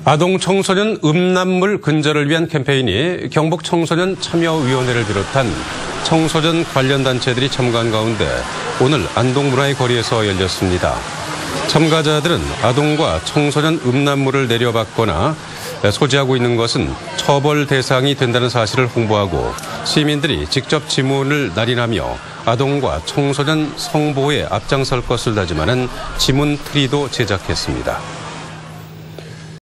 아동 청소년 음란물 근절을 위한 캠페인이 경북 청소년 참여위원회를 비롯한 청소년 관련 단체들이 참가한 가운데 오늘 안동문화의 거리에서 열렸습니다. 참가자들은 아동과 청소년 음란물을 내려받거나 소지하고 있는 것은 처벌 대상이 된다는 사실을 홍보하고 시민들이 직접 지문을 날인하며 아동과 청소년 성보호에 앞장설 것을 다짐하는 지문 트리도 제작했습니다.